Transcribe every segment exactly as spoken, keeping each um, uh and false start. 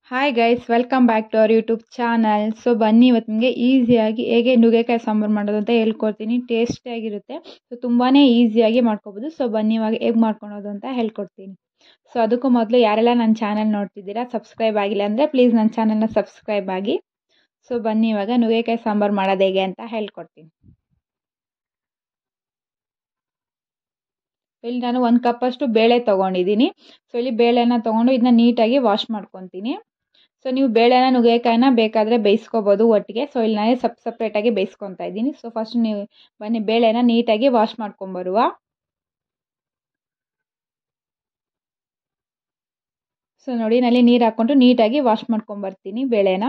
Hi guys, welcome back to our YouTube channel. So ಬನ್ನಿ ಇವತ್ತು ನಿಮಗೆ ಈಸಿಯಾಗಿ ಹೇಗೆ ನುಗ್ಗೆಕಾಯಿ ಸಾಂಬಾರು ಮಾಡೋದು ಅಂತ ಹೇಳ್ಕೊಡ್ತೀನಿ. ಟೇಸ್ಟಿಯಾಗಿರುತ್ತೆ. ಸೊ ತುಂಬಾ ಈಸಿಯಾಗಿ ಮಾಡ್ಕೋಬೋದು. ಸೊ ಬನ್ನಿ ಇವಾಗ ಹೇಗೆ ಮಾಡ್ಕೊಳೋದು ಅಂತ ಹೇಳ್ಕೊಡ್ತೀನಿ. ಸೊ ಅದಕ್ಕೂ ಮೊದಲು ಯಾರೆಲ್ಲ ನನ್ನ ಚಾನಲ್ ನೋಡ್ತಿದ್ದೀರಾ, ಸಬ್ಸ್ಕ್ರೈಬ್ ಆಗಿಲ್ಲ ಅಂದರೆ ಪ್ಲೀಸ್ ನನ್ನ ಚಾನಲ್ನ ಸಬ್ಸ್ಕ್ರೈಬ್ ಆಗಿ. ಸೊ ಬನ್ನಿ ಇವಾಗ ನುಗ್ಗೆಕಾಯಿ ಸಾಂಬಾರು ಮಾಡೋದು ಹೇಗೆ ಅಂತ ಹೇಳ್ಕೊಡ್ತೀನಿ. ಇಲ್ಲಿ ನಾನು ಒಂದು ಕಪ್ಪಷ್ಟು ಬೇಳೆ ತೊಗೊಂಡಿದ್ದೀನಿ. ಸೊ ಇಲ್ಲಿ ಬೇಳೆನ ತೊಗೊಂಡು ಇದನ್ನ ನೀಟಾಗಿ ವಾಶ್ ಮಾಡ್ಕೊತೀನಿ. ಸೊ ನೀವು ಬೇಳೆನ ನುಗ್ಗೆಕಾಯಿನ ಬೇಕಾದರೆ ಬೇಯಿಸ್ಕೋಬೋದು ಒಟ್ಟಿಗೆ. ಸೊ ಇಲ್ಲಿ ನಾನೇ ಸಪ್ ಸಪ್ರೇಟಾಗಿ ಬೇಯಿಸ್ಕೊತಾ ಇದ್ದೀನಿ. ಸೊ ಫಸ್ಟ್ ನೀವು ಬನ್ನಿ ಬೇಳೆನ ನೀಟಾಗಿ ವಾಶ್ ಮಾಡ್ಕೊಂಬರುವ. ಸೊ ನೋಡಿ ನಲ್ಲಿ ನೀರು ಹಾಕ್ಕೊಂಡು ನೀಟಾಗಿ ವಾಶ್ ಮಾಡ್ಕೊಂಬರ್ತೀನಿ ಬೇಳೆನ.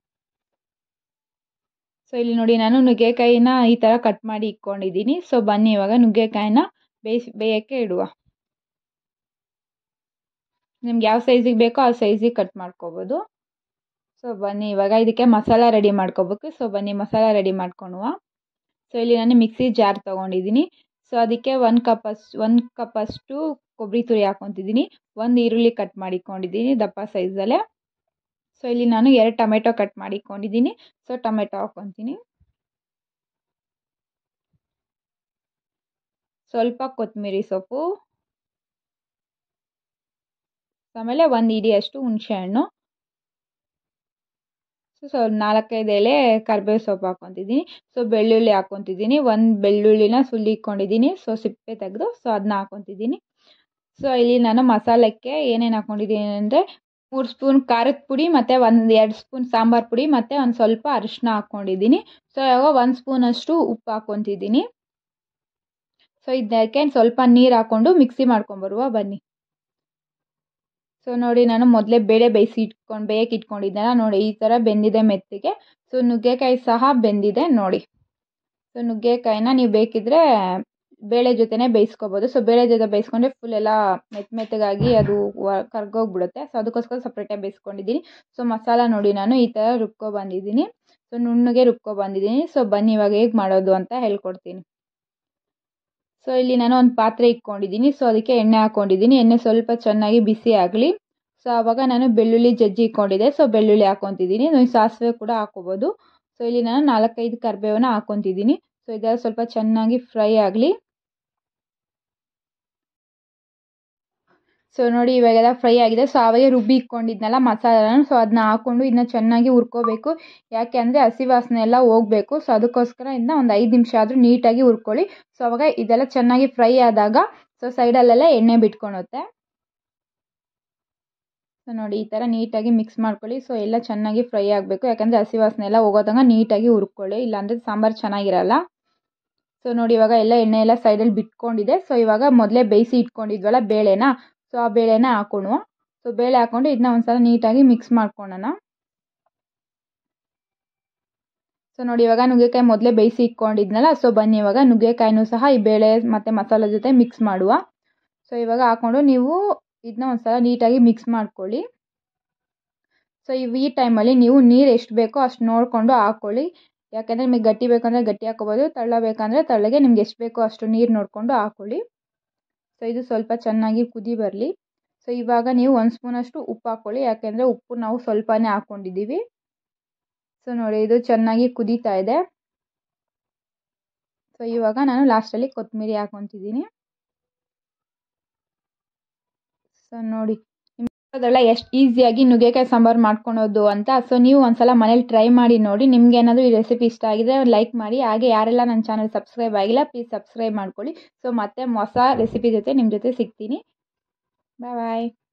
ಸೊ ಇಲ್ಲಿ ನೋಡಿ ನಾನು ನುಗ್ಗೆಕಾಯಿನ ಈ ಥರ ಕಟ್ ಮಾಡಿ ಇಟ್ಕೊಂಡಿದ್ದೀನಿ. ಸೊ ಬನ್ನಿ ಇವಾಗ ನುಗ್ಗೆಕಾಯಿನ ಬೇಯಿಸಿ ಬೇಯೋಕ್ಕೆ ಇಡುವ. ನಿಮ್ಗೆ ಯಾವ ಸೈಜಿಗೆ ಬೇಕೋ ಆ ಸೈಜಿಗೆ ಕಟ್ ಮಾಡ್ಕೋಬೋದು. ಸೊ ಬನ್ನಿ ಇವಾಗ ಇದಕ್ಕೆ ಮಸಾಲ ರೆಡಿ ಮಾಡ್ಕೋಬೇಕು. ಸೊ ಬನ್ನಿ ಮಸಾಲ ರೆಡಿ ಮಾಡ್ಕೊಳುವ. ಸೊ ಇಲ್ಲಿ ನಾನು ಮಿಕ್ಸಿ ಜಾರ್ ತೊಗೊಂಡಿದ್ದೀನಿ. ಸೊ ಅದಕ್ಕೆ ಒಂದು ಕಪ್ ಅಷ್ಟು ಒಂದು ಕಪ್ ಅಷ್ಟು ಕೊಬ್ಬರಿ ತುರಿ ಹಾಕ್ಕೊತಿದ್ದೀನಿ. ಒಂದು ಈರುಳ್ಳಿ ಕಟ್ ಮಾಡಿಕೊಂಡಿದ್ದೀನಿ ದಪ್ಪ ಸೈಜಲ್ಲೇ. ಸೊ ಇಲ್ಲಿ ನಾನು ಎರಡು ಟೊಮೆಟೊ ಕಟ್ ಮಾಡಿಕೊಂಡಿದ್ದೀನಿ. ಸೊ ಟೊಮೆಟೊ ಹಾಕ್ಕೊತೀನಿ. ಸ್ವಲ್ಪ ಕೊತ್ತಂಬರಿ ಸೊಪ್ಪು, ಆಮೇಲೆ ಒಂದು ಇಡಿಯಷ್ಟು ಹುಣಸೆಹಣ್ಣು. ಸೊ ನಾಲ್ಕೈದು ಎಲೆ ಕರಿಬೇವು ಸೊಪ್ಪು ಹಾಕ್ಕೊತಿದ್ದೀನಿ. ಸೊ ಬೆಳ್ಳುಳ್ಳಿ ಹಾಕ್ಕೊತಿದ್ದೀನಿ. ಒಂದು ಬೆಳ್ಳುಳ್ಳಿನ ಸುಲ್ಲಿ ಇಟ್ಕೊಂಡಿದ್ದೀನಿ. ಸೊ ಸಿಪ್ಪೆ ತೆಗೆದು ಸೊ ಅದನ್ನ ಹಾಕ್ಕೊತಿದ್ದೀನಿ. ಸೊ ಇಲ್ಲಿ ನಾನು ಮಸಾಲಕ್ಕೆ ಏನೇನು ಹಾಕ್ಕೊಂಡಿದ್ದೀನಿ ಅಂದರೆ ಮೂರು ಸ್ಪೂನ್ ಖಾರದ ಪುಡಿ ಮತ್ತು ಒಂದು ಎರಡು ಸ್ಪೂನ್ ಸಾಂಬಾರು ಪುಡಿ ಮತ್ತು ಒಂದು ಸ್ವಲ್ಪ ಅರಿಶಿನ ಹಾಕ್ಕೊಂಡಿದ್ದೀನಿ. ಸೊ ಇವಾಗ ಒಂದು ಸ್ಪೂನಷ್ಟು ಉಪ್ಪು ಹಾಕ್ಕೊತಿದ್ದೀನಿ. ಸೊ ಇದಕ್ಕೆ ಸ್ವಲ್ಪ ನೀರು ಹಾಕ್ಕೊಂಡು ಮಿಕ್ಸಿ ಮಾಡ್ಕೊಂಬರುವ ಬನ್ನಿ. ಸೊ ನೋಡಿ ನಾನು ಮೊದಲೇ ಬೇಳೆ ಬೇಯಿಸಿ ಇಟ್ಕೊಂಡು ಬೇಯಕ್ಕೆ ಇಟ್ಕೊಂಡಿದ್ದೆನ ನೋಡಿ ಈ ಥರ ಬೆಂದಿದೆ ಮೆತ್ತಿಗೆ. ಸೊ ನುಗ್ಗೆಕಾಯಿ ಸಹ ಬೆಂದಿದೆ ನೋಡಿ. ಸೊ ನುಗ್ಗೆಕಾಯಿನ ನೀವು ಬೇಕಿದ್ರೆ ಬೇಳೆ ಜೊತೆನೇ ಬೇಯಿಸ್ಕೋಬೋದು. ಸೊ ಬೇಳೆ ಜೊತೆ ಬೇಯಿಸ್ಕೊಂಡ್ರೆ ಫುಲ್ ಎಲ್ಲ ಮೆತ್ತ ಮೆತ್ತಗಾಗಿ ಅದು ಕರ್ಗೋಗ್ಬಿಡುತ್ತೆ. ಸೊ ಅದಕ್ಕೋಸ್ಕರ ಸಪ್ರೇಟಾಗಿ ಬೇಯಿಸ್ಕೊಂಡಿದ್ದೀನಿ. ಸೊ ಮಸಾಲ ನೋಡಿ ನಾನು ಈ ಥರ ರುಬ್ಕೊ ಬಂದಿದ್ದೀನಿ. ಸೊ ನುಣ್ಣಗೆ ರುಬ್ಕೊ ಬಂದಿದ್ದೀನಿ. ಸೊ ಬನ್ನಿ ಇವಾಗ ಹೇಗೆ ಮಾಡೋದು ಅಂತ ಹೇಳ್ಕೊಡ್ತೀನಿ. ಸೊ ಇಲ್ಲಿ ನಾನು ಒಂದು ಪಾತ್ರೆ ಇಟ್ಕೊಂಡಿದ್ದೀನಿ. ಸೊ ಅದಕ್ಕೆ ಎಣ್ಣೆ ಹಾಕ್ಕೊಂಡಿದ್ದೀನಿ. ಎಣ್ಣೆ ಸ್ವಲ್ಪ ಚೆನ್ನಾಗಿ ಬಿಸಿ ಆಗಲಿ. ಸೊ ಆವಾಗ ನಾನು ಬೆಳ್ಳುಳ್ಳಿ ಜಜ್ಜಿ ಇಟ್ಕೊಂಡಿದ್ದೆ. ಸೊ ಬೆಳ್ಳುಳ್ಳಿ ಹಾಕ್ಕೊತಿದ್ದೀನಿ. ನೀವು ಸಾಸಿವೆ ಕೂಡ ಹಾಕ್ಕೋಬೋದು. ಸೊ ಇಲ್ಲಿ ನಾನು ನಾಲ್ಕೈದು ಕರಿಬೇವನ್ನ ಹಾಕ್ಕೊತಿದ್ದೀನಿ. ಸೊ ಇದೆಲ್ಲ ಸ್ವಲ್ಪ ಚೆನ್ನಾಗಿ ಫ್ರೈ ಆಗಲಿ. ಸೊ ನೋಡಿ ಇವಾಗೆಲ್ಲ ಫ್ರೈ ಆಗಿದೆ. ಸೊ ಆವಾಗೆ ರುಬ್ಬಿ ಇಟ್ಕೊಂಡಿದ್ನಲ್ಲ ಮಸಾಲಾನ, ಸೊ ಅದನ್ನ ಹಾಕ್ಕೊಂಡು ಇದನ್ನ ಚೆನ್ನಾಗಿ ಹುರ್ಕೋಬೇಕು. ಯಾಕೆ ಅಂದರೆ ಹಸಿ ವಾಸನೆ ಎಲ್ಲ ಹೋಗಬೇಕು. ಸೊ ಅದಕ್ಕೋಸ್ಕರ ಇದನ್ನ ಒಂದು ಐದು ನಿಮಿಷ ಆದರೂ ನೀಟಾಗಿ ಹುರ್ಕೊಳ್ಳಿ. ಸೊ ಅವಾಗ ಇದೆಲ್ಲ ಚೆನ್ನಾಗಿ ಫ್ರೈ ಆದಾಗ ಸೊ ಸೈಡಲ್ಲೆಲ್ಲ ಎಣ್ಣೆ ಬಿಟ್ಕೊಳುತ್ತೆ. ಸೊ ನೋಡಿ ಈ ಥರ ನೀಟಾಗಿ ಮಿಕ್ಸ್ ಮಾಡ್ಕೊಳ್ಳಿ. ಸೊ ಎಲ್ಲ ಚೆನ್ನಾಗಿ ಫ್ರೈ ಆಗಬೇಕು. ಯಾಕಂದರೆ ಹಸಿ ವಾಸನೆ ಎಲ್ಲ ಹೋಗೋದಂಗ ನೀಟಾಗಿ ಹುರ್ಕೊಳ್ಳಿ, ಇಲ್ಲಾಂದರೆ ಸಾಂಬಾರು ಚೆನ್ನಾಗಿರಲ್ಲ. ಸೊ ನೋಡಿ ಇವಾಗ ಎಲ್ಲ ಎಣ್ಣೆ ಎಲ್ಲ ಸೈಡಲ್ಲಿ ಬಿಟ್ಕೊಂಡಿದೆ. ಸೊ ಇವಾಗ ಮೊದಲೇ ಬೇಯಿಸಿ ಇಟ್ಕೊಂಡಿದ್ವಲ್ಲ ಬೇಳೆನ, ಸೊ ಆ ಬೇಳೆನ ಹಾಕೋಣ. ಸೊ ಬೇಳೆ ಹಾಕ್ಕೊಂಡು ಇದನ್ನ ಒಂದ್ಸಲ ನೀಟಾಗಿ ಮಿಕ್ಸ್ ಮಾಡ್ಕೊಳ್ಳೋಣ. ಸೊ ನೋಡಿ ಇವಾಗ ನುಗ್ಗೆಕಾಯಿ ಮೊದಲೇ ಬೇಯಿಸಿ ಇಟ್ಕೊಂಡಿದ್ನಲ್ಲ. ಸೊ ಬನ್ನಿ ಇವಾಗ ನುಗ್ಗೆಕಾಯಿನೂ ಸಹ ಈ ಬೇಳೆ ಮತ್ತು ಮಸಾಲೆ ಜೊತೆ ಮಿಕ್ಸ್ ಮಾಡುವ. ಸೊ ಇವಾಗ ಹಾಕ್ಕೊಂಡು ನೀವು ಇದನ್ನ ಒಂದ್ಸಲ ನೀಟಾಗಿ ಮಿಕ್ಸ್ ಮಾಡ್ಕೊಳ್ಳಿ. ಸೊ ಈ ಟೈಮಲ್ಲಿ ನೀವು ನೀರು ಎಷ್ಟು ಬೇಕೋ ಅಷ್ಟು ನೋಡಿಕೊಂಡು ಹಾಕ್ಕೊಳ್ಳಿ. ಯಾಕೆಂದರೆ ನಿಮಗೆ ಗಟ್ಟಿ ಬೇಕಂದರೆ ಗಟ್ಟಿ ಹಾಕ್ಕೋಬೋದು, ತಳ್ಳ ಬೇಕಂದರೆ ತಳ್ಳಗೆ ನಿಮ್ಗೆ ಎಷ್ಟು ಬೇಕೋ ಅಷ್ಟು ನೀರು ನೋಡಿಕೊಂಡು ಹಾಕ್ಕೊಳ್ಳಿ. ಸೊ ಇದು ಸ್ವಲ್ಪ ಚೆನ್ನಾಗಿ ಕುದಿ ಬರಲಿ. ಸೊ ಇವಾಗ ನೀವು ಒಂದು ಸ್ಪೂನಷ್ಟು ಉಪ್ಪು ಹಾಕ್ಕೊಳ್ಳಿ. ಯಾಕೆಂದರೆ ಉಪ್ಪು ನಾವು ಸ್ವಲ್ಪನೇ ಹಾಕ್ಕೊಂಡಿದ್ದೀವಿ. ಸೊ ನೋಡಿ ಇದು ಚೆನ್ನಾಗಿ ಕುದೀತಾ ಇದೆ. ಸೊ ಇವಾಗ ನಾನು ಲಾಸ್ಟಲ್ಲಿ ಕೊತ್ತಂಬರಿ ಹಾಕ್ಕೊತಿದ್ದೀನಿ. ಸೊ ನೋಡಿ ಅದೆಲ್ಲ ಎಷ್ಟು ಈಸಿಯಾಗಿ ನುಗ್ಗೆಕಾಯಿ ಸಾಂಬಾರು ಮಾಡ್ಕೊಳೋದು ಅಂತ. ಸೊ ನೀವು ಒಂದ್ಸಲ ಮನೇಲಿ ಟ್ರೈ ಮಾಡಿ ನೋಡಿ. ನಿಮ್ಗೆ ಏನಾದರೂ ಈ ರೆಸಿಪಿ ಇಷ್ಟ ಆಗಿದ್ರೆ ಲೈಕ್ ಮಾಡಿ. ಹಾಗೆ ಯಾರೆಲ್ಲ ನನ್ನ ಚಾನಲ್ ಸಬ್ಸ್ಕ್ರೈಬ್ ಆಗಿಲ್ಲ ಪ್ಲೀಸ್ ಸಬ್ಸ್ಕ್ರೈಬ್ ಮಾಡ್ಕೊಳ್ಳಿ. ಸೊ ಮತ್ತೆ ಹೊಸ ರೆಸಿಪಿ ಜೊತೆ ನಿಮ್ಮ ಜೊತೆ ಸಿಗ್ತೀನಿ. ಬಾಯ್ ಬಾಯ್.